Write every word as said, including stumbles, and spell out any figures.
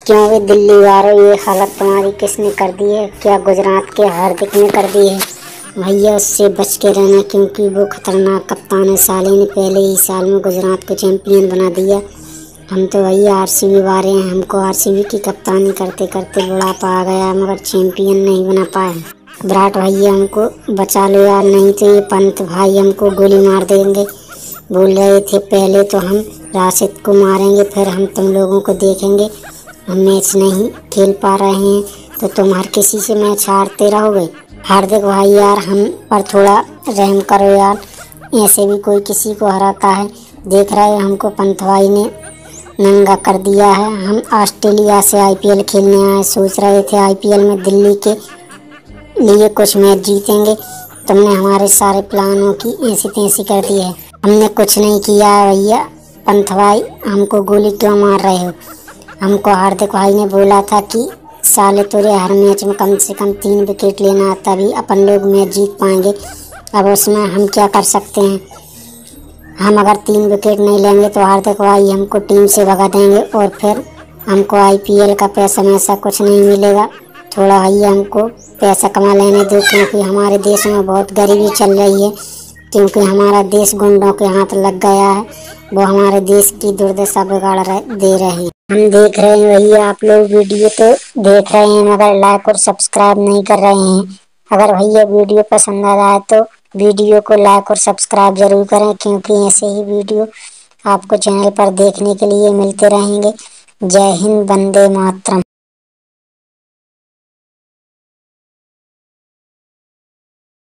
क्यों वे दिल्ली वालों ये हालत तुम्हारी किसने कर दी है? क्या गुजरात के हार्दिक ने कर दी है? भैया उससे बच के रहना, क्योंकि वो खतरनाक कप्तान है। साले ने पहले ही साल में गुजरात को चैंपियन बना दिया। हम तो भैया आरसीबी वाले हैं, हमको आरसीबी की कप्तानी करते करते बुढ़ापा आ गया, मगर चैंपियन नहीं बना पाए। विराट भैया हमको बचा लो यार, नहीं तो ये पंत भाई हमको गोली मार देंगे। बोल रहे थे पहले तो हम राशिद को मारेंगे, फिर हम तुम लोगों को देखेंगे। हम मैच नहीं खेल पा रहे हैं तो तुम हर किसी से मैच हारते रहोगे। हार्दिक भाई यार हम पर थोड़ा रहम करो यार, ऐसे भी कोई किसी को हराता है। देख रहे हो हमको पंत भाई ने नंगा कर दिया है। हम ऑस्ट्रेलिया से आईपीएल खेलने आए, सोच रहे थे आईपीएल में दिल्ली के लिए कुछ मैच जीतेंगे। तुमने हमारे सारे प्लानों की ऐसी तैसी कर दी है। हमने कुछ नहीं किया है भैया। पंत भाई हमको गोली क्यों मार रहे हो? हमको हार्दिक भाई ने बोला था कि साले तुझे हर मैच में कम से कम तीन विकेट लेना, तभी अपन लोग मैच जीत पाएंगे। अब उसमें हम क्या कर सकते हैं? हम अगर तीन विकेट नहीं लेंगे तो हार्दिक भाई हमको टीम से भगा देंगे और फिर हमको आईपीएल का पैसा वैसा कुछ नहीं मिलेगा। थोड़ा भैया हमको पैसा कमा लेने दो, क्योंकि हमारे देश में बहुत गरीबी चल रही है, क्योंकि हमारा देश गुंडों के हाथ लग गया है। वो हमारे देश की दुर्दशा बिगाड़ रहे दे रहे हैं। हम देख रहे हैं भैया, आप लोग वीडियो तो देख रहे हैं मगर लाइक और सब्सक्राइब नहीं कर रहे हैं। अगर भैया वीडियो पसंद आ रहा है तो वीडियो को लाइक और सब्सक्राइब जरूर करें, क्योंकि ऐसे ही वीडियो आपको चैनल पर देखने के लिए मिलते रहेंगे। जय हिंद, वंदे मातरम।